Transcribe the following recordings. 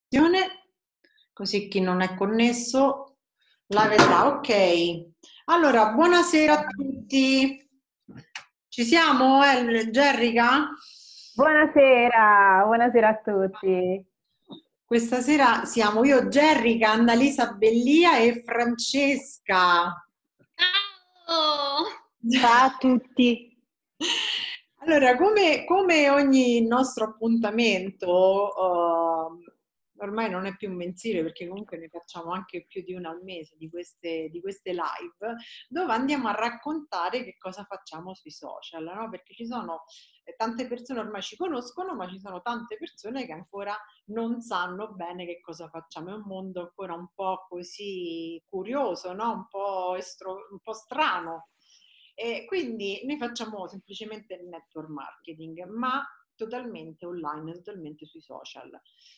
Così chi non è connesso la vedrà. Ok, allora buonasera a tutti. Ci siamo, Gerrica? Buonasera, buonasera a tutti. Questa sera siamo io, Gerrica, Annalisa Bellia e Francesca. Ciao! Ciao a tutti. Allora, come ogni nostro appuntamento, ormai non è più mensile perché comunque ne facciamo anche più di una al mese di queste live, dove andiamo a raccontare che cosa facciamo sui social, no? Perché ci sono tante persone ormai ci conoscono, ma ci sono tante persone che ancora non sanno bene che cosa facciamo. È un mondo ancora un po' così curioso, no? Un po' strano. E quindi noi facciamo semplicemente il network marketing, ma totalmente online, totalmente sui social.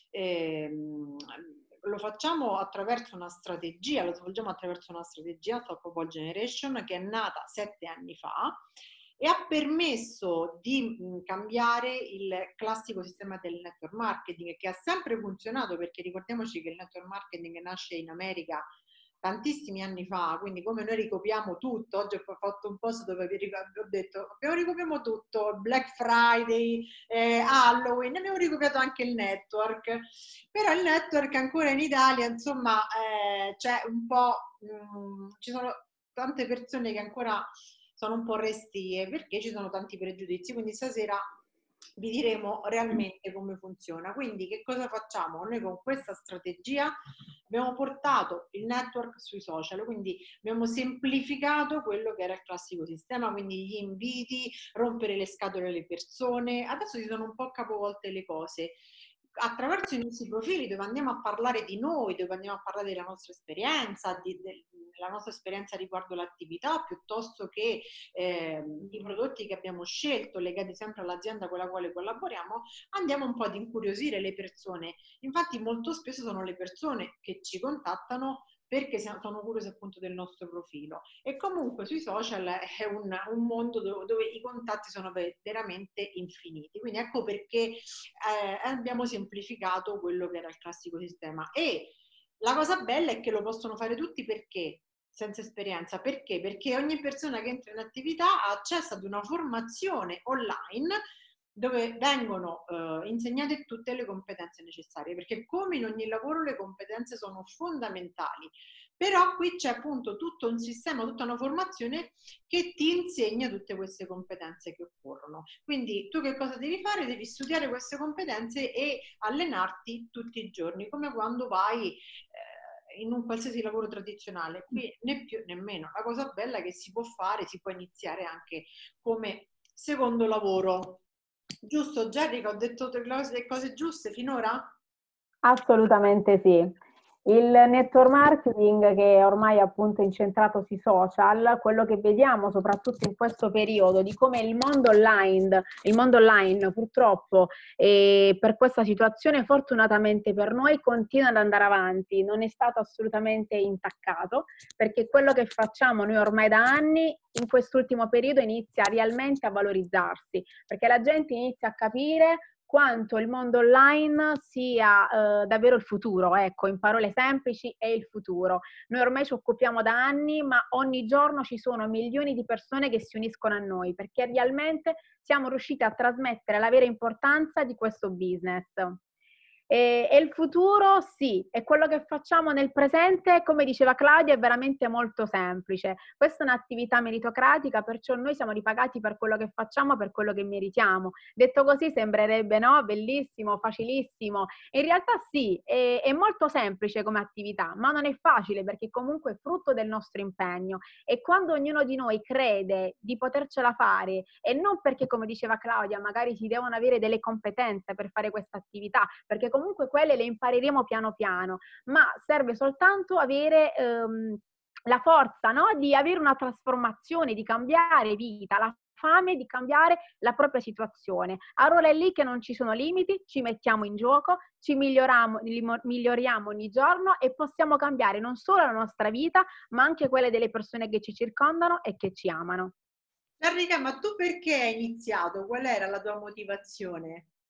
Ehm, lo facciamo attraverso una strategia, lo svolgiamo attraverso una strategia Top of All Generation che è nata 7 anni fa e ha permesso di cambiare il classico sistema del network marketing che ha sempre funzionato perché ricordiamoci che il network marketing nasce in America tantissimi anni fa, quindi come noi ricopiamo tutto, oggi ho fatto un post dove ho detto ricopiamo tutto, Black Friday, Halloween, abbiamo ricopiato anche il network, però il network ancora in Italia, insomma, c'è un po', ci sono tante persone che ancora sono un po' restie perché ci sono tanti pregiudizi, quindi stasera vi diremo realmente come funziona. Quindi che cosa facciamo? Noi con questa strategia abbiamo portato il network sui social, quindi abbiamo semplificato quello che era il classico sistema, quindi gli inviti, rompere le scatole alle persone. Adesso si sono un po' capovolte le cose attraverso i nostri profili dove andiamo a parlare di noi, dove andiamo a parlare della nostra esperienza, della nostra esperienza riguardo l'attività, piuttosto che i prodotti che abbiamo scelto legati sempre all'azienda con la quale collaboriamo, andiamo un po' ad incuriosire le persone. Infatti molto spesso sono le persone che ci contattano perché sono curiose appunto del nostro profilo. E comunque sui social è un mondo dove i contatti sono veramente infiniti. Quindi ecco perché abbiamo semplificato quello che era il classico sistema. E la cosa bella è che lo possono fare tutti perché senza esperienza. Perché? Perché ogni persona che entra in attività ha accesso ad una formazione online dove vengono insegnate tutte le competenze necessarie, perché come in ogni lavoro le competenze sono fondamentali, però qui c'è appunto tutto un sistema, tutta una formazione che ti insegna tutte queste competenze che occorrono. Quindi tu che cosa devi fare? Devi studiare queste competenze e allenarti tutti i giorni, come quando vai in un qualsiasi lavoro tradizionale. Qui né più né meno. La cosa bella è che si può fare, si può iniziare anche come secondo lavoro. Giusto, Jerrica, ho detto le cose giuste finora? Assolutamente sì. Il network marketing che è ormai appunto incentrato sui social, quello che vediamo soprattutto in questo periodo di come il mondo online purtroppo per questa situazione fortunatamente per noi continua ad andare avanti, non è stato assolutamente intaccato perché quello che facciamo noi ormai da anni in quest'ultimo periodo inizia realmente a valorizzarsi, perché la gente inizia a capire quanto il mondo online sia davvero il futuro, ecco, in parole semplici è il futuro. Noi ormai ci occupiamo da anni, ma ogni giorno ci sono milioni di persone che si uniscono a noi, perché realmente siamo riusciti a trasmettere la vera importanza di questo business. E il futuro sì, e quello che facciamo nel presente, come diceva Claudia, è veramente molto semplice. Questa è un'attività meritocratica, perciò noi siamo ripagati per quello che facciamo, per quello che meritiamo. Detto così sembrerebbe no, bellissimo, facilissimo. In realtà sì, è molto semplice come attività, ma non è facile perché comunque è frutto del nostro impegno. E quando ognuno di noi crede di potercela fare, e non perché, come diceva Claudia, magari si devono avere delle competenze per fare questa attività, perché comunque quelle le impareremo piano piano, ma serve soltanto avere la forza, no? Di avere una trasformazione, di cambiare vita, la fame di cambiare la propria situazione. Allora è lì che non ci sono limiti, ci mettiamo in gioco, ci miglioriamo ogni giorno e possiamo cambiare non solo la nostra vita, ma anche quelle delle persone che ci circondano e che ci amano. Enrica, ma tu perché hai iniziato? Qual era la tua motivazione?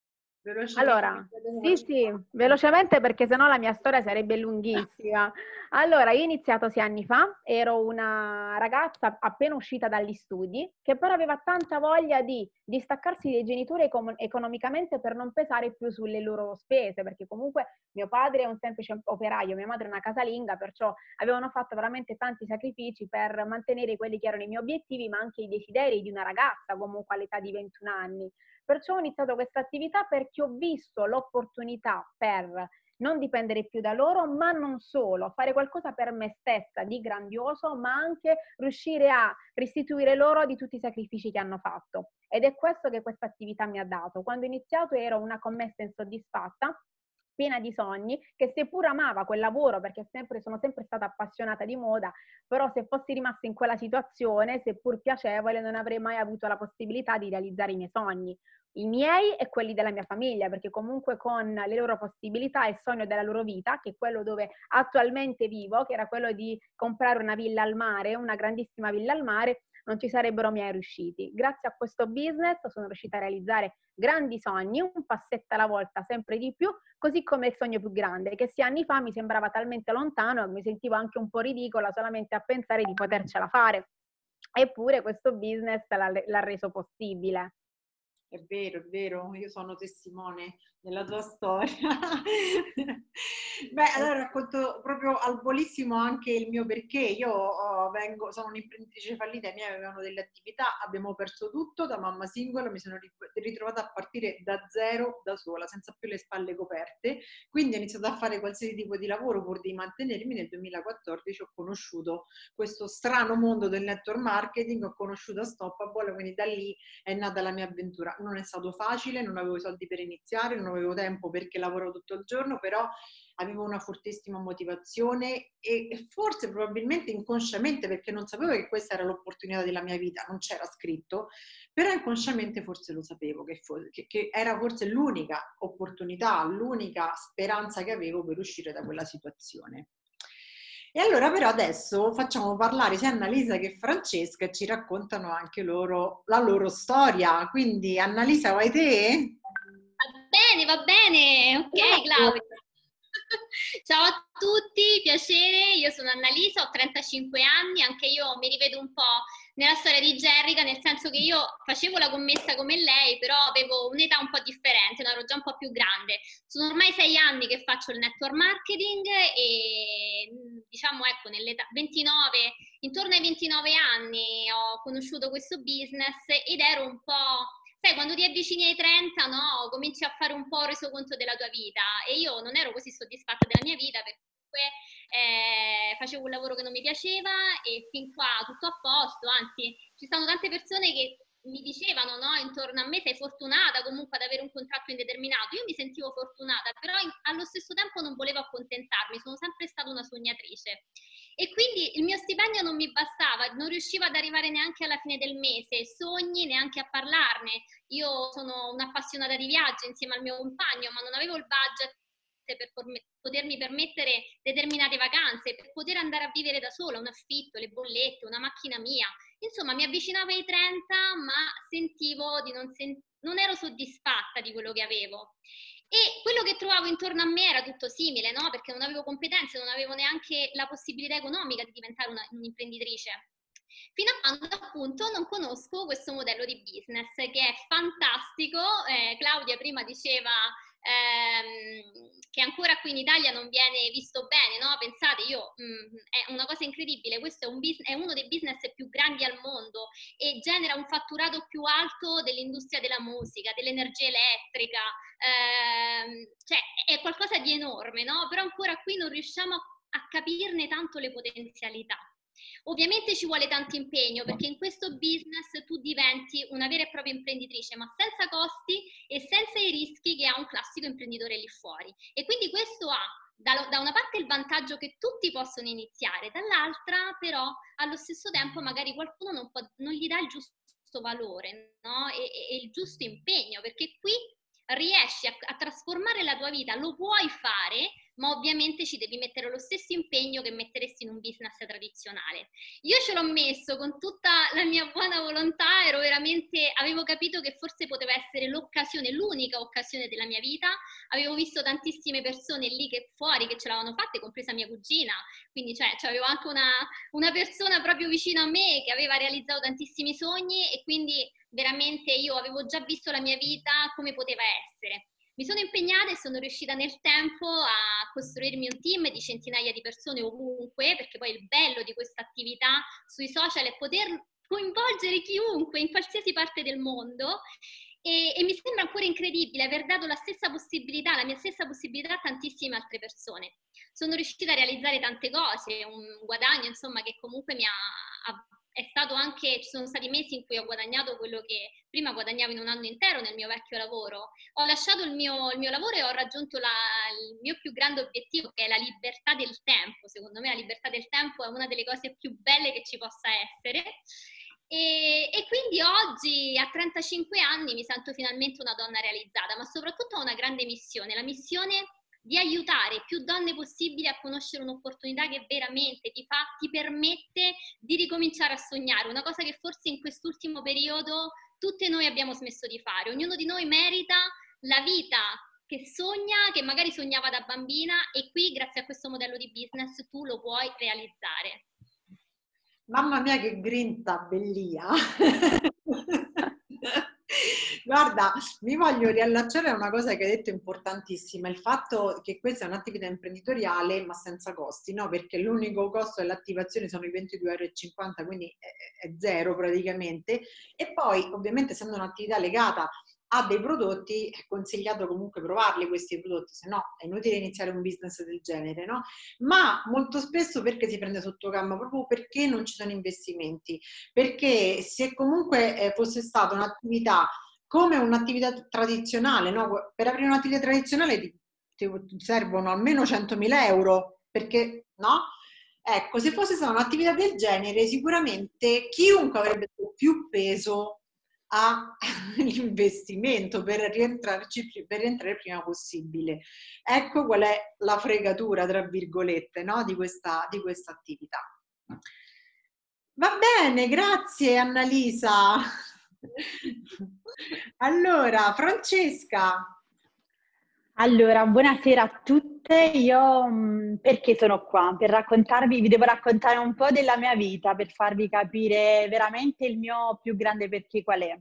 Allora, sì, velocemente perché sennò la mia storia sarebbe lunghissima. Allora, io ho iniziato 6 anni fa, ero una ragazza appena uscita dagli studi, che però aveva tanta voglia di distaccarsi dai genitori economicamente per non pesare più sulle loro spese, perché comunque mio padre è un semplice operaio, mia madre è una casalinga, perciò avevano fatto veramente tanti sacrifici per mantenere quelli che erano i miei obiettivi, ma anche i desideri di una ragazza comunque all'età di 21 anni. Perciò ho iniziato questa attività perché ho visto l'opportunità per non dipendere più da loro, ma non solo, fare qualcosa per me stessa di grandioso, ma anche riuscire a restituire loro di tutti i sacrifici che hanno fatto. Ed è questo che questa attività mi ha dato. Quando ho iniziato ero una commessa insoddisfatta, piena di sogni, che seppur amava quel lavoro, perché sono sempre stata appassionata di moda, però se fossi rimasta in quella situazione, seppur piacevole, non avrei mai avuto la possibilità di realizzare i miei sogni, i miei e quelli della mia famiglia, perché comunque con le loro possibilità, il sogno della loro vita, che è quello dove attualmente vivo, che era quello di comprare una villa al mare, una grandissima villa al mare, non ci sarebbero mai riusciti. Grazie a questo business sono riuscita a realizzare grandi sogni, un passetto alla volta, sempre di più, così come il sogno più grande, che 6 anni fa mi sembrava talmente lontano che mi sentivo anche un po' ridicola solamente a pensare di potercela fare. Eppure questo business l'ha reso possibile. È vero, io sono testimone della tua storia. Beh, allora racconto proprio al volissimo anche il mio perché. Io sono un'imprenditrice fallita, i miei avevano delle attività, abbiamo perso tutto da mamma singola, mi sono ritrovata a partire da zero, da sola, senza più le spalle coperte, quindi ho iniziato a fare qualsiasi tipo di lavoro pur di mantenermi. Nel 2014 ho conosciuto questo strano mondo del network marketing, ho conosciuto Stoppable, quindi da lì è nata la mia avventura. Non è stato facile, non avevo i soldi per iniziare, non avevo tempo perché lavoro tutto il giorno, però avevo una fortissima motivazione e forse probabilmente inconsciamente, perché non sapevo che questa era l'opportunità della mia vita, non c'era scritto, però inconsciamente forse lo sapevo che era forse l'unica opportunità, l'unica speranza che avevo per uscire da quella situazione. E allora però adesso facciamo parlare sia Annalisa che Francesca e ci raccontano anche loro la loro storia. Quindi Annalisa, vai te? Va bene, ok Claudia. Ciao a tutti, piacere, io sono Annalisa, ho 35 anni, anche io mi rivedo un po' nella storia di Gerrica, nel senso che io facevo la commessa come lei, però avevo un'età un po' differente, no? Ero già un po' più grande. Sono ormai 6 anni che faccio il network marketing e diciamo ecco, nell'età 29, intorno ai 29 anni ho conosciuto questo business ed ero un po'... Sai, quando ti avvicini ai 30, no, cominci a fare un po' resoconto della tua vita e io non ero così soddisfatta della mia vita perché facevo un lavoro che non mi piaceva e fin qua tutto a posto, anzi ci stanno tante persone che mi dicevano, no, intorno a me sei fortunata comunque ad avere un contratto indeterminato. Io mi sentivo fortunata, però allo stesso tempo non volevo accontentarmi, sono sempre stata una sognatrice. E quindi il mio stipendio non mi bastava, non riuscivo ad arrivare neanche alla fine del mese, sogni neanche a parlarne. Io sono un'appassionata di viaggio insieme al mio compagno, ma non avevo il budget per potermi permettere determinate vacanze, per poter andare a vivere da sola, un affitto, le bollette, una macchina mia. Insomma, mi avvicinavo ai 30, ma sentivo di non ero soddisfatta di quello che avevo. E quello che trovavo intorno a me era tutto simile, no? Perché non avevo competenze, non avevo neanche la possibilità economica di diventare un'imprenditrice. Fino a quando appunto non conosco questo modello di business che è fantastico. Claudia prima diceva che ancora qui in Italia non viene visto bene, no? Pensate, è una cosa incredibile, questo è uno dei business più grandi al mondo e genera un fatturato più alto dell'industria della musica, dell'energia elettrica, cioè è qualcosa di enorme, no? Però ancora qui non riusciamo a capirne tanto le potenzialità. Ovviamente ci vuole tanto impegno perché in questo business tu diventi una vera e propria imprenditrice, ma senza costi e senza i rischi che ha un classico imprenditore lì fuori. E quindi questo ha da una parte il vantaggio che tutti possono iniziare, dall'altra però allo stesso tempo magari qualcuno non gli dà il giusto valore, no? e il giusto impegno, perché qui riesci a trasformare la tua vita, lo puoi fare ma ovviamente ci devi mettere lo stesso impegno che metteresti in un business tradizionale. Io ce l'ho messo con tutta la mia buona volontà, avevo capito che forse poteva essere l'occasione, l'unica occasione della mia vita. Avevo visto tantissime persone lì fuori che ce l'avevano fatte, compresa mia cugina, quindi avevo anche una persona proprio vicino a me che aveva realizzato tantissimi sogni, e quindi veramente io avevo già visto la mia vita come poteva essere. Mi sono impegnata e sono riuscita nel tempo a costruirmi un team di centinaia di persone ovunque, perché poi il bello di questa attività sui social è poter coinvolgere chiunque in qualsiasi parte del mondo, e mi sembra ancora incredibile aver dato la mia stessa possibilità a tantissime altre persone. Sono riuscita a realizzare tante cose, un guadagno insomma che comunque è stato anche, ci sono stati mesi in cui ho guadagnato quello che prima guadagnavo in un anno intero nel mio vecchio lavoro. Ho lasciato il mio lavoro e ho raggiunto il mio più grande obiettivo, che è la libertà del tempo. Secondo me la libertà del tempo è una delle cose più belle che ci possa essere. E quindi oggi, a 35 anni, mi sento finalmente una donna realizzata, ma soprattutto ho una grande missione, la missione di aiutare più donne possibili a conoscere un'opportunità che veramente ti permette di ricominciare a sognare, una cosa che forse in quest'ultimo periodo tutte noi abbiamo smesso di fare. Ognuno di noi merita la vita che sogna, che magari sognava da bambina, e qui grazie a questo modello di business tu lo puoi realizzare. Mamma mia, che grinta, bellia! Guarda, mi voglio riallacciare a una cosa che hai detto importantissima, il fatto che questa è un'attività imprenditoriale ma senza costi, no? Perché l'unico costo dell'attivazione sono i 22,50 €, quindi è zero praticamente, e poi ovviamente essendo un'attività legata a dei prodotti è consigliato comunque provarli questi prodotti, se no è inutile iniziare un business del genere, no? Ma molto spesso perché si prende sotto gamba? Proprio perché non ci sono investimenti, perché se comunque fosse stata un'attività come un'attività tradizionale, no? Per aprire un'attività tradizionale ti servono almeno 100.000 €, perché no? Ecco, se fosse stata un'attività del genere, sicuramente chiunque avrebbe dato più peso all'investimento per rientrare il prima possibile. Ecco qual è la fregatura, tra virgolette, no? di questa attività. Va bene, grazie Annalisa. Allora, Francesca. Allora, buonasera a tutte. Io perché sono qua? Vi devo raccontare un po' della mia vita per farvi capire veramente il mio più grande perché qual è.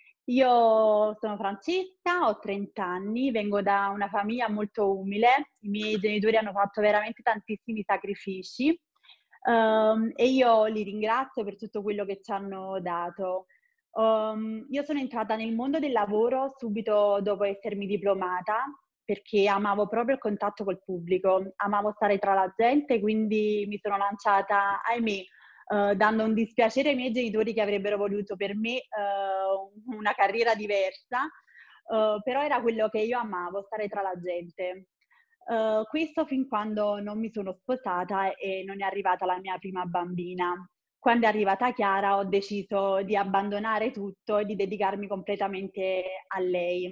Io sono Francesca, ho 30 anni, vengo da una famiglia molto umile, i miei genitori hanno fatto veramente tantissimi sacrifici, e io li ringrazio per tutto quello che ci hanno dato. Io sono entrata nel mondo del lavoro subito dopo essermi diplomata, perché amavo proprio il contatto col pubblico, amavo stare tra la gente, quindi mi sono lanciata, ahimè, dando un dispiacere ai miei genitori che avrebbero voluto per me una carriera diversa, però era quello che io amavo, stare tra la gente. Questo fin quando non mi sono sposata e non è arrivata la mia prima bambina. Quando è arrivata Chiara ho deciso di abbandonare tutto e di dedicarmi completamente a lei.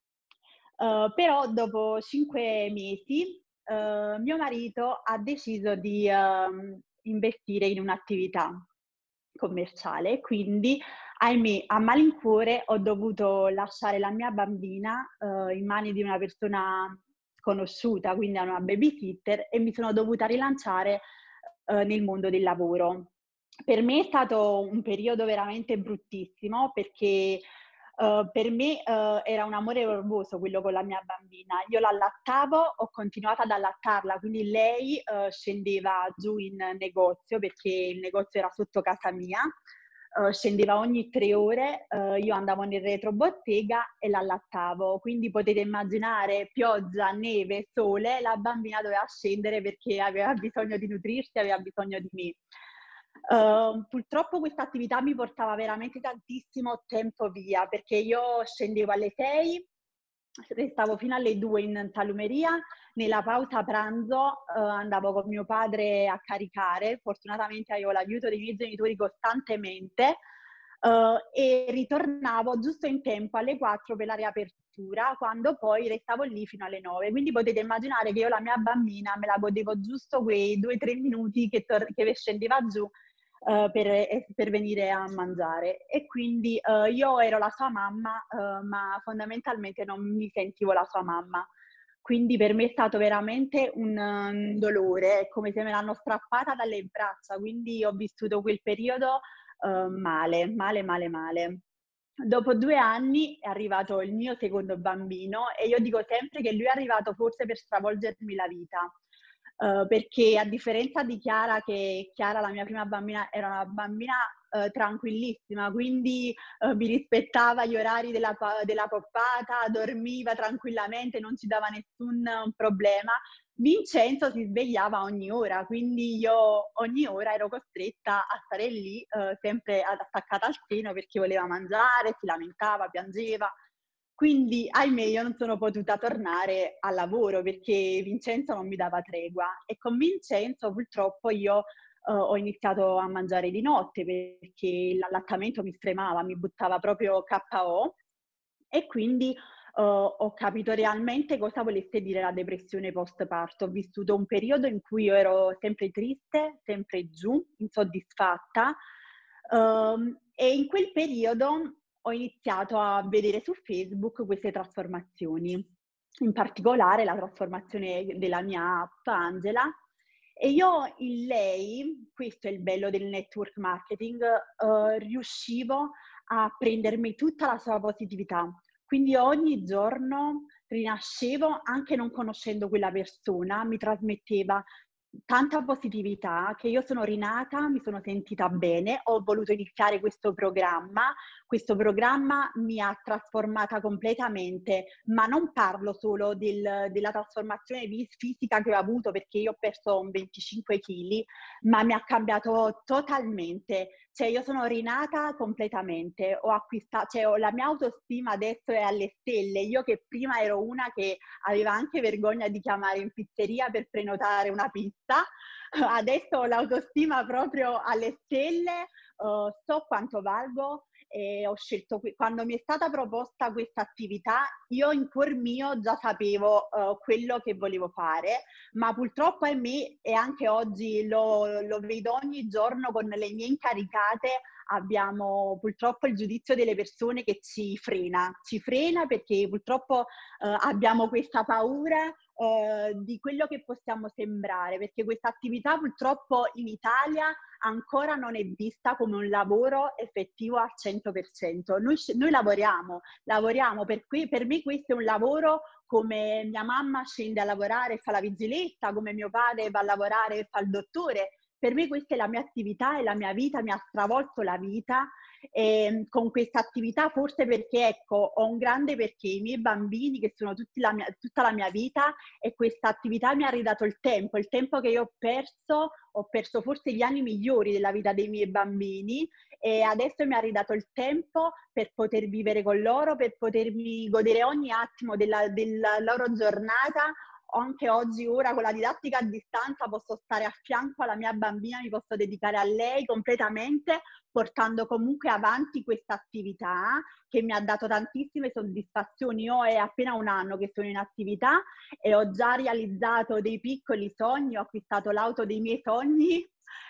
Però dopo 5 mesi mio marito ha deciso di investire in un'attività commerciale, quindi ahimè a malincuore ho dovuto lasciare la mia bambina in mani di una persona sconosciuta, quindi a una babysitter, e mi sono dovuta rilanciare nel mondo del lavoro. Per me è stato un periodo veramente bruttissimo perché per me era un amore morboso quello con la mia bambina. Io l'allattavo, ho continuato ad allattarla, quindi lei scendeva giù in negozio perché il negozio era sotto casa mia, scendeva ogni 3 ore, io andavo nel retrobottega e l'allattavo. Quindi potete immaginare pioggia, neve, sole, la bambina doveva scendere perché aveva bisogno di nutrirsi, aveva bisogno di me. Purtroppo questa attività mi portava veramente tantissimo tempo via, perché io scendevo alle 6, restavo fino alle 2 in salumeria, nella pausa pranzo andavo con mio padre a caricare, fortunatamente avevo l'aiuto dei miei genitori costantemente, e ritornavo giusto in tempo alle 4 per la addirittura, quando poi restavo lì fino alle 9. Quindi potete immaginare che io la mia bambina me la godevo giusto quei 2-3 minuti che scendeva giù per venire a mangiare. E quindi io ero la sua mamma, ma fondamentalmente non mi sentivo la sua mamma. Quindi per me è stato veramente un dolore, è come se me l'hanno strappata dalle braccia, quindi ho vissuto quel periodo male. Dopo 2 anni è arrivato il mio secondo bambino e io dico sempre che lui è arrivato forse per stravolgermi la vita. Perché a differenza di Chiara, che Chiara, la mia prima bambina, era una bambina tranquillissima, quindi mi rispettava gli orari della poppata, dormiva tranquillamente, non ci dava nessun problema. Vincenzo si svegliava ogni ora, quindi io ogni ora ero costretta a stare lì, sempre attaccata al seno perché voleva mangiare, si lamentava, piangeva. Quindi, ahimè, io non sono potuta tornare al lavoro perché Vincenzo non mi dava tregua e con Vincenzo purtroppo io ho iniziato a mangiare di notte perché l'allattamento mi stremava, mi buttava proprio KO e quindi ho capito realmente cosa volesse dire la depressione postparto. Ho vissuto un periodo in cui io ero sempre triste, sempre giù, insoddisfatta e in quel periodo ho iniziato a vedere su Facebook queste trasformazioni, in particolare la trasformazione della mia app Angela. E io in lei, questo è il bello del network marketing, riuscivo a prendermi tutta la sua positività. Quindi ogni giorno rinascevo, anche non conoscendo quella persona, mi trasmetteva tanta positività che io sono rinata, mi sono sentita bene, ho voluto iniziare questo programma mi ha trasformata completamente, ma non parlo solo della trasformazione fisica che ho avuto perché io ho perso 25 kg, ma mi ha cambiato totalmente, cioè io sono rinata completamente, ho acquistato, cioè la mia autostima adesso è alle stelle, io che prima ero una che aveva anche vergogna di chiamare in pizzeria per prenotare una pizza, adesso ho l'autostima proprio alle stelle, so quanto valgo e ho scelto, quando mi è stata proposta questa attività, io in cuor mio già sapevo quello che volevo fare, ma purtroppo ahimè, e anche oggi lo vedo ogni giorno con le mie incaricate, abbiamo purtroppo il giudizio delle persone che ci frena perché purtroppo abbiamo questa paura di quello che possiamo sembrare, perché questa attività purtroppo in Italia ancora non è vista come un lavoro effettivo al 100%. Noi lavoriamo, per me questo è un lavoro come mia mamma scende a lavorare e fa la vigiletta, come mio padre va a lavorare e fa il dottore. Per me questa è la mia attività, è la mia vita, mi ha stravolto la vita con questa attività, forse perché ecco, ho un grande perché i miei bambini che sono tutta la mia vita e questa attività mi ha ridato il tempo che io ho perso forse gli anni migliori della vita dei miei bambini e adesso mi ha ridato il tempo per poter vivere con loro, per potermi godere ogni attimo della loro giornata. Anche oggi, ora, con la didattica a distanza, posso stare a fianco alla mia bambina, mi posso dedicare a lei completamente, portando comunque avanti questa attività che mi ha dato tantissime soddisfazioni. Io è appena 1 anno che sono in attività e ho già realizzato dei piccoli sogni, ho acquistato l'auto dei miei sogni.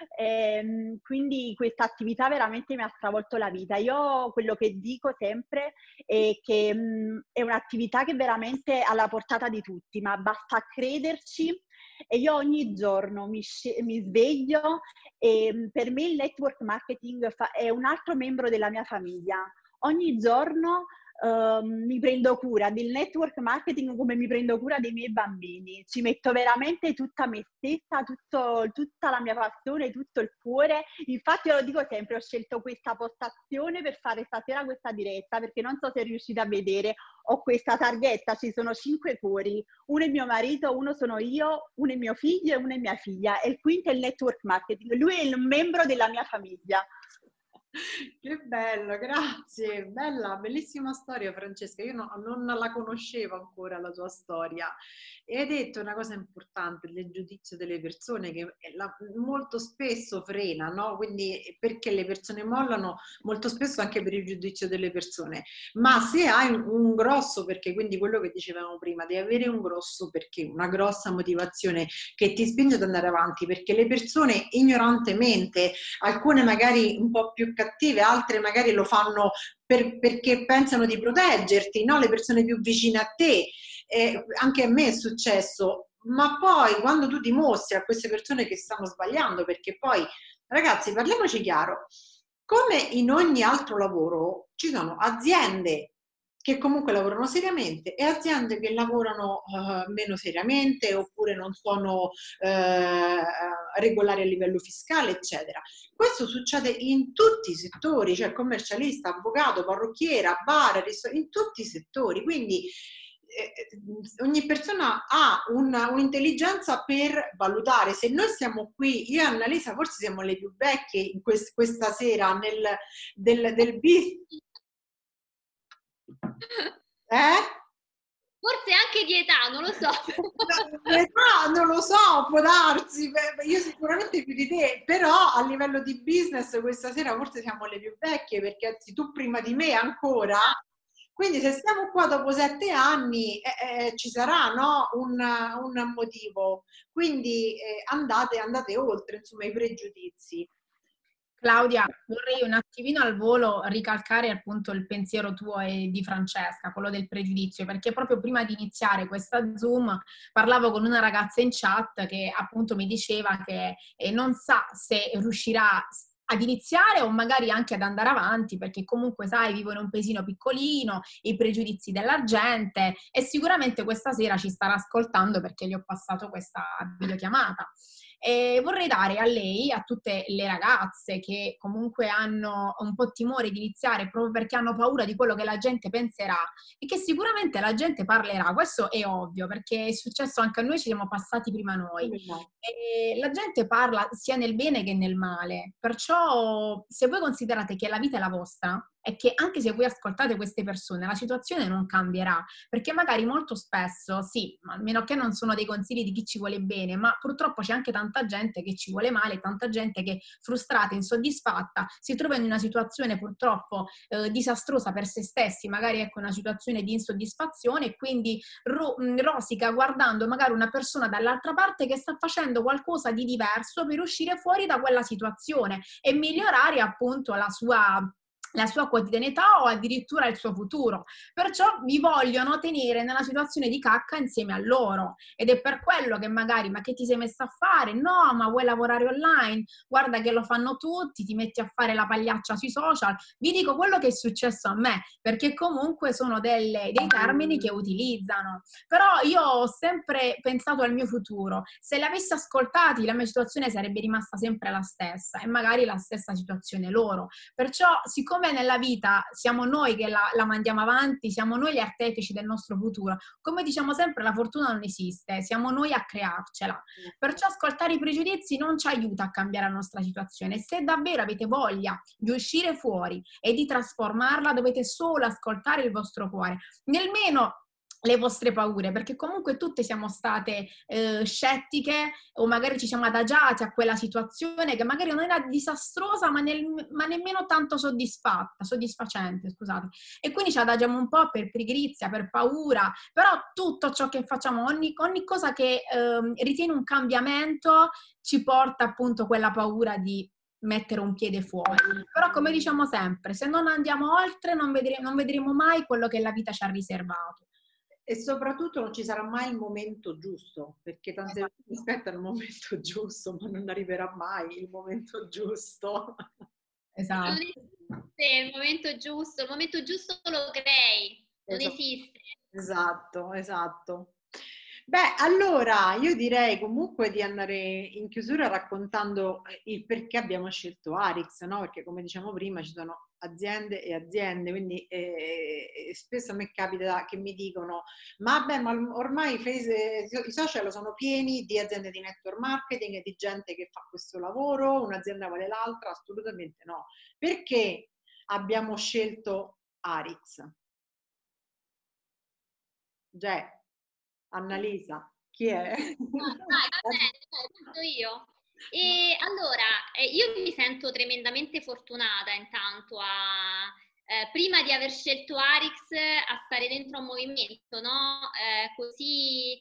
Quindi questa attività veramente mi ha stravolto la vita. Io quello che dico sempre è che è un'attività che veramente è alla portata di tutti, ma basta crederci. E io ogni giorno mi sveglio e per me il network marketing è un altro membro della mia famiglia. Ogni giorno mi prendo cura del network marketing come mi prendo cura dei miei bambini, ci metto veramente tutta me stessa, tutta la mia passione, tutto il cuore. Infatti io lo dico sempre, ho scelto questa postazione per fare stasera questa diretta perché non so se riuscite a vedere, ho questa targhetta, ci sono 5 cuori, uno è mio marito, uno sono io, uno è mio figlio e una è mia figlia e il quinto è il network marketing, lui è un membro della mia famiglia. Che bello, grazie, bella, bellissima storia Francesca, io non la conoscevo ancora la tua storia e hai detto una cosa importante, il giudizio delle persone che molto spesso frena, no? Quindi perché le persone mollano molto spesso anche per il giudizio delle persone, ma se hai un grosso perché, quindi quello che dicevamo prima, di avere un grosso perché, una grossa motivazione che ti spinge ad andare avanti, perché le persone ignorantemente, alcune magari un po' più cattive, altre magari lo fanno perché pensano di proteggerti, no? Le persone più vicine a te. Anche a me è successo, ma poi quando tu dimostri a queste persone che stanno sbagliando, perché poi, ragazzi, parliamoci chiaro, come in ogni altro lavoro ci sono aziende che comunque lavorano seriamente e aziende che lavorano meno seriamente oppure non sono regolari a livello fiscale, eccetera. Questo succede in tutti i settori, cioè commercialista, avvocato, parrucchiera, bar, in tutti i settori. Quindi ogni persona ha un'intelligenza per valutare. Se noi siamo qui, io e Annalisa forse siamo le più vecchie in questa sera del business. Forse anche di età, non lo so. Non lo so, può darsi, io sicuramente più di te, però a livello di business questa sera forse siamo le più vecchie, perché anzi tu prima di me ancora, quindi se stiamo qua dopo 7 anni ci sarà, no? un motivo, quindi andate oltre, insomma, i pregiudizi. Claudia, vorrei un attimino al volo ricalcare appunto il pensiero tuo e di Francesca, quello del pregiudizio, perché proprio prima di iniziare questa Zoom parlavo con una ragazza in chat che appunto mi diceva che non sa se riuscirà ad iniziare o magari anche ad andare avanti, perché comunque sai, vivo in un paesino piccolino, i pregiudizi della gente, e sicuramente questa sera ci starà ascoltando perché gli ho passato questa videochiamata. E vorrei dare a lei, a tutte le ragazze che comunque hanno un po' timore di iniziare proprio perché hanno paura di quello che la gente penserà, e che sicuramente la gente parlerà, questo è ovvio perché è successo anche a noi, ci siamo passati prima noi. E la gente parla sia nel bene che nel male, perciò se voi considerate che la vita è la vostra e che anche se voi ascoltate queste persone la situazione non cambierà, perché magari molto spesso, sì, a meno che non sono dei consigli di chi ci vuole bene, ma purtroppo c'è anche tanta gente che ci vuole male, tanta gente che frustrata, insoddisfatta, si trova in una situazione purtroppo disastrosa per se stessi, magari ecco una situazione di insoddisfazione, e quindi rosica guardando magari una persona dall'altra parte che sta facendo qualcosa di diverso per uscire fuori da quella situazione e migliorare appunto la sua quotidianità o addirittura il suo futuro. Perciò vi vogliono tenere nella situazione di cacca insieme a loro, ed è per quello che magari, ma che ti sei messa a fare? No, ma vuoi lavorare online? Guarda che lo fanno tutti, ti metti a fare la pagliaccia sui social. Vi dico quello che è successo a me, perché comunque sono dei termini che utilizzano. Però io ho sempre pensato al mio futuro. Se l'avessi ascoltati, la mia situazione sarebbe rimasta sempre la stessa e magari la stessa situazione loro. Perciò, siccome nella vita siamo noi che la mandiamo avanti, siamo noi gli artefici del nostro futuro, come diciamo sempre, la fortuna non esiste, siamo noi a crearcela. Perciò ascoltare i pregiudizi non ci aiuta a cambiare la nostra situazione. Se davvero avete voglia di uscire fuori e di trasformarla, dovete solo ascoltare il vostro cuore, nemmeno le vostre paure, perché comunque tutte siamo state scettiche, o magari ci siamo adagiati a quella situazione che magari non era disastrosa ma nemmeno tanto soddisfacente, scusate, e quindi ci adagiamo un po' per pigrizia, per paura, però tutto ciò che facciamo, ogni cosa che ritiene un cambiamento ci porta appunto quella paura di mettere un piede fuori. Però come diciamo sempre, se non andiamo oltre non vedremo mai quello che la vita ci ha riservato. E soprattutto non ci sarà mai il momento giusto, perché tante volte aspettano il momento giusto, ma non arriverà mai il momento giusto. Esatto. Non esiste il momento giusto lo crei, non esiste. Esatto, esatto. Beh, allora io direi comunque di andare in chiusura raccontando il perché abbiamo scelto Arix, no? Perché come diciamo prima ci sono aziende e aziende, quindi spesso a me capita che mi dicono ma beh, ma ormai i social sono pieni di aziende di network marketing e di gente che fa questo lavoro, un'azienda vale l'altra, assolutamente no. Perché abbiamo scelto Arix? Annalisa, chi è? Vai, va bene, dai, parto io. E allora, io mi sento tremendamente fortunata intanto prima di aver scelto Arix, a stare dentro a un movimento, no? Così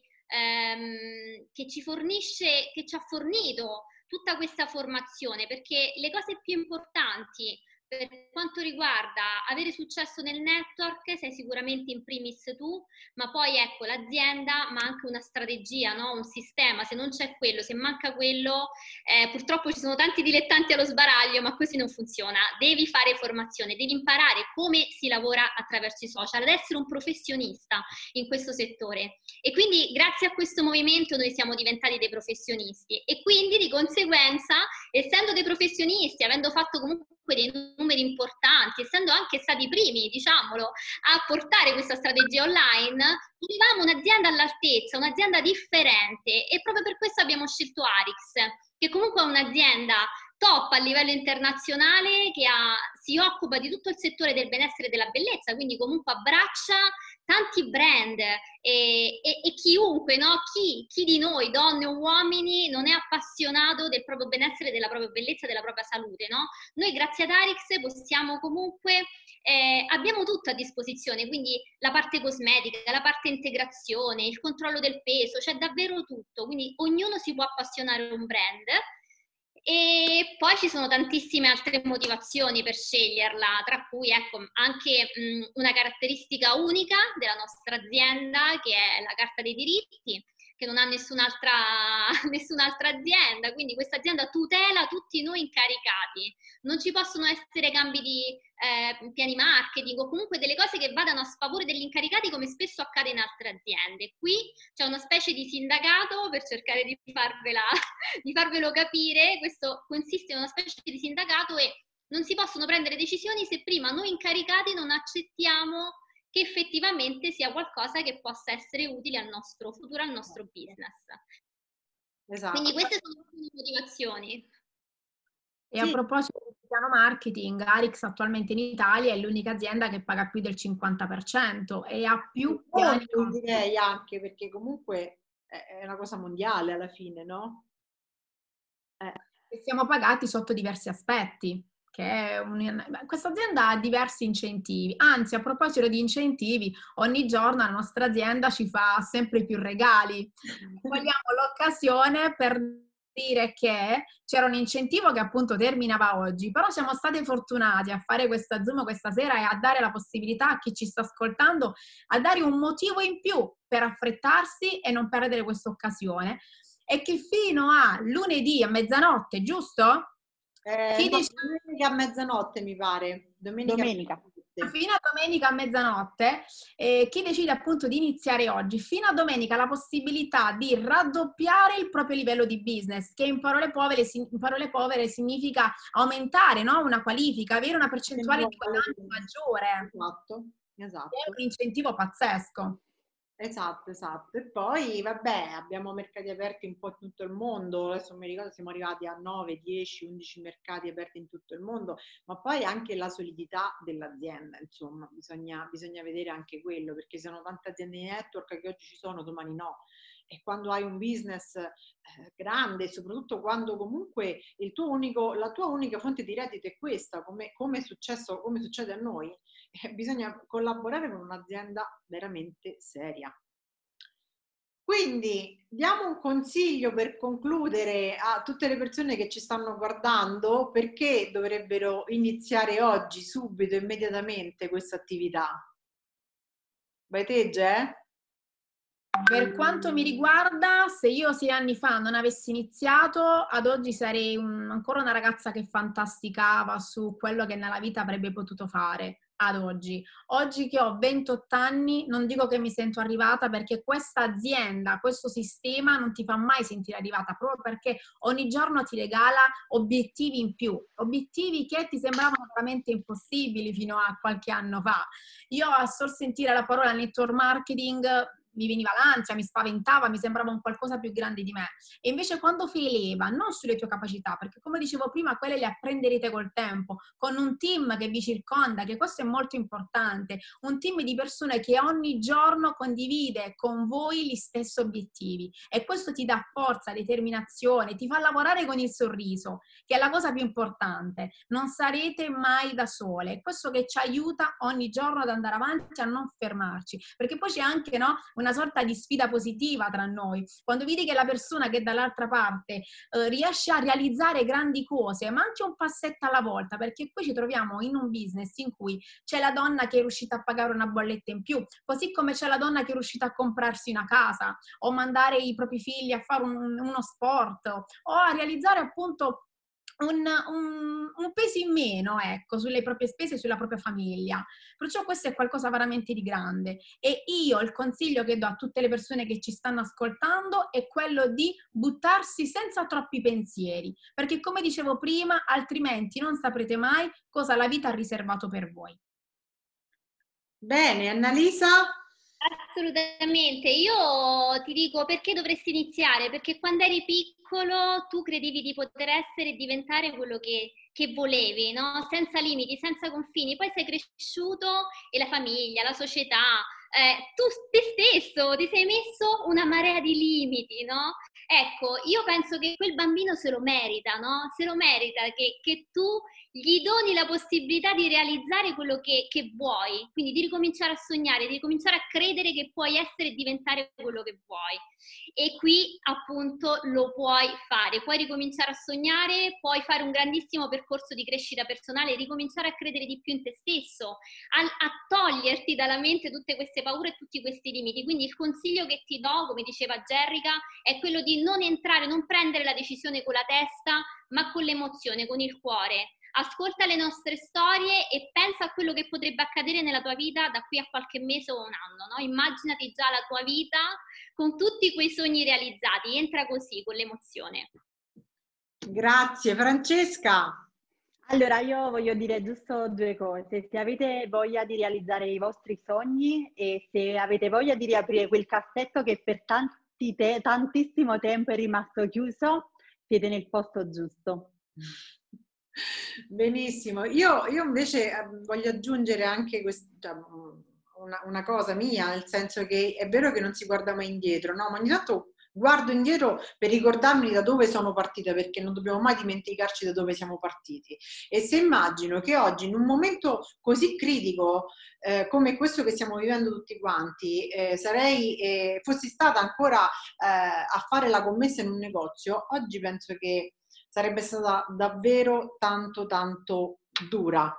che ci fornisce, che ci ha fornito tutta questa formazione, perché le cose più importanti per quanto riguarda avere successo nel network sei sicuramente in primis tu, ma poi ecco l'azienda, ma anche una strategia, no? Un sistema. Se non c'è quello, se manca quello, purtroppo ci sono tanti dilettanti allo sbaraglio, ma così non funziona. Devi fare formazione, devi imparare come si lavora attraverso i social, ad essere un professionista in questo settore. E quindi grazie a questo movimento noi siamo diventati dei professionisti e quindi di conseguenza, essendo dei professionisti, avendo fatto comunque dei numeri importanti, essendo anche stati i primi, diciamolo, a portare questa strategia online, volevamo un'azienda all'altezza, un'azienda differente e proprio per questo abbiamo scelto Arix, che comunque è un'azienda top a livello internazionale che si occupa di tutto il settore del benessere e della bellezza, quindi comunque abbraccia tanti brand e chiunque, no? Chi di noi, donne o uomini, non è appassionato del proprio benessere, della propria bellezza, della propria salute, no? Noi grazie ad Arix possiamo comunque, abbiamo tutto a disposizione, quindi la parte cosmetica, la parte integrazione, il controllo del peso, c'è davvero tutto, quindi ognuno si può appassionare a un brand. E poi ci sono tantissime altre motivazioni per sceglierla, tra cui ecco, anche una caratteristica unica della nostra azienda che è la carta dei diritti, che non ha nessun'altra azienda, quindi questa azienda tutela tutti noi incaricati. Non ci possono essere cambi di piani marketing o comunque delle cose che vadano a sfavore degli incaricati come spesso accade in altre aziende. Qui c'è una specie di sindacato per cercare di farvelo capire. Questo consiste in una specie di sindacato e non si possono prendere decisioni se prima noi incaricati non accettiamo che effettivamente sia qualcosa che possa essere utile al nostro futuro, al nostro business. Esatto. Quindi queste sono le motivazioni. E a proposito del piano marketing, Arix attualmente in Italia è l'unica azienda che paga più del 50% e ha più piani. Direi anche perché comunque è una cosa mondiale alla fine, no? E siamo pagati sotto diversi aspetti. Questa azienda ha diversi incentivi, anzi a proposito di incentivi, ogni giorno la nostra azienda ci fa sempre più regali. Vogliamo l'occasione per dire che c'era un incentivo che appunto terminava oggi, però siamo stati fortunati a fare questa Zoom questa sera e a dare la possibilità a chi ci sta ascoltando, a dare un motivo in più per affrettarsi e non perdere questa occasione, e che fino a lunedì a mezzanotte, giusto? Domenica a mezzanotte mi pare. Domenica. Fino a domenica a mezzanotte, chi decide appunto di iniziare oggi, fino a domenica ha la possibilità di raddoppiare il proprio livello di business, che in parole povere significa aumentare, no? Una qualifica, avere una percentuale di guadagno maggiore. Esatto. È un incentivo pazzesco. Esatto. E poi, vabbè, abbiamo mercati aperti un po' in tutto il mondo, adesso mi ricordo siamo arrivati a 9, 10, 11 mercati aperti in tutto il mondo, ma poi anche la solidità dell'azienda, insomma, bisogna vedere anche quello, perché ci sono tante aziende di network che oggi ci sono, domani no. E quando hai un business grande, soprattutto quando comunque la tua unica fonte di reddito è questa, come succede a noi, bisogna collaborare con un'azienda veramente seria. Quindi diamo un consiglio per concludere a tutte le persone che ci stanno guardando, perché dovrebbero iniziare oggi, subito, immediatamente questa attività. Vai te, Gè? Per quanto mi riguarda, se io 6 anni fa non avessi iniziato, ad oggi sarei ancora una ragazza che fantasticava su quello che nella vita avrebbe potuto fare. ad oggi. Oggi che ho 28 anni non dico che mi sento arrivata, perché questa azienda, questo sistema non ti fa mai sentire arrivata, proprio perché ogni giorno ti regala obiettivi in più, obiettivi che ti sembravano veramente impossibili fino a qualche anno fa. Io a sol sentire la parola network marketing mi veniva l'ansia, mi spaventava, mi sembrava un qualcosa più grande di me. E invece quando fai leva, non sulle tue capacità, perché come dicevo prima, quelle le apprenderete col tempo, con un team che vi circonda, che questo è molto importante, un team di persone che ogni giorno condivide con voi gli stessi obiettivi, e questo ti dà forza, determinazione, ti fa lavorare con il sorriso, che è la cosa più importante. Non sarete mai da sole, questo che ci aiuta ogni giorno ad andare avanti, a non fermarci, perché poi c'è anche, no, una sorta di sfida positiva tra noi, quando vedi che la persona che è dall'altra parte riesce a realizzare grandi cose, ma anche un passetto alla volta, perché poi ci troviamo in un business in cui c'è la donna che è riuscita a pagare una bolletta in più, così come c'è la donna che è riuscita a comprarsi una casa, o mandare i propri figli a fare uno sport, o a realizzare appunto un peso in meno, ecco, sulle proprie spese e sulla propria famiglia. Perciò questo è qualcosa veramente di grande, e io il consiglio che do a tutte le persone che ci stanno ascoltando è quello di buttarsi senza troppi pensieri, perché come dicevo prima, altrimenti non saprete mai cosa la vita ha riservato per voi. Bene, Annalisa? Assolutamente, io ti dico perché dovresti iniziare, perché quando eri piccolo tu credevi di poter essere e diventare quello che volevi, no? Senza limiti, senza confini, poi sei cresciuto e la famiglia, la società, tu te stesso ti sei messo una marea di limiti, no? Ecco, io penso che quel bambino se lo merita, no? Se lo merita che tu gli doni la possibilità di realizzare quello che vuoi, quindi di ricominciare a sognare, di ricominciare a credere che puoi essere e diventare quello che vuoi. E qui appunto lo puoi fare, puoi ricominciare a sognare, puoi fare un grandissimo percorso di crescita personale, ricominciare a credere di più in te stesso, a toglierti dalla mente tutte queste paure e tutti questi limiti. Quindi il consiglio che ti do, come diceva Gerrica, è quello di non entrare, non prendere la decisione con la testa, ma con l'emozione, con il cuore. Ascolta le nostre storie e pensa a quello che potrebbe accadere nella tua vita da qui a qualche mese o un anno, no? Immaginati già la tua vita con tutti quei sogni realizzati, entra così, con l'emozione. Grazie, Francesca. Allora, io voglio dire giusto due cose. Se avete voglia di realizzare i vostri sogni e se avete voglia di riaprire quel cassetto che per tantissimo tempo è rimasto chiuso, siete nel posto giusto. Benissimo, io invece voglio aggiungere anche una cosa mia, nel senso che è vero che non si guarda mai indietro, no? Ma ogni tanto guardo indietro per ricordarmi da dove sono partita, perché non dobbiamo mai dimenticarci da dove siamo partiti. E se immagino che oggi, in un momento così critico come questo che stiamo vivendo tutti quanti, fossi stata ancora a fare la commessa in un negozio, oggi penso che sarebbe stata davvero tanto dura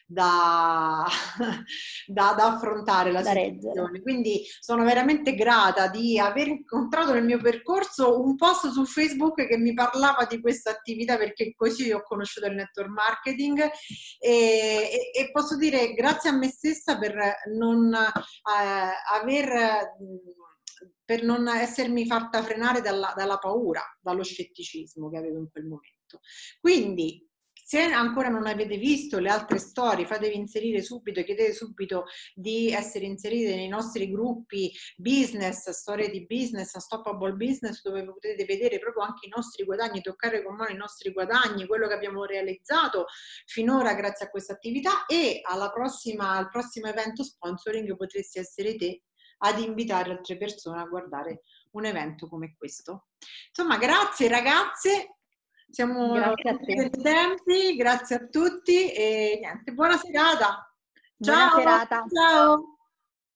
da affrontare la situazione. Quindi sono veramente grata di aver incontrato nel mio percorso un post su Facebook che mi parlava di questa attività, perché così ho conosciuto il network marketing e posso dire grazie a me stessa per non per non essermi fatta frenare dalla paura, dallo scetticismo che avevo in quel momento. Quindi, se ancora non avete visto le altre storie, fatevi inserire subito, chiedete subito di essere inserite nei nostri gruppi business, storie di business, Unstoppable Business, dove potete vedere proprio anche i nostri guadagni, toccare con mano i nostri guadagni, quello che abbiamo realizzato finora grazie a questa attività, e al prossimo evento sponsoring potresti essere te ad invitare altre persone a guardare un evento come questo. Insomma, grazie ragazze, siamo in tempi, grazie a tutti e niente, buona serata. Ciao. Buona serata. Ciao.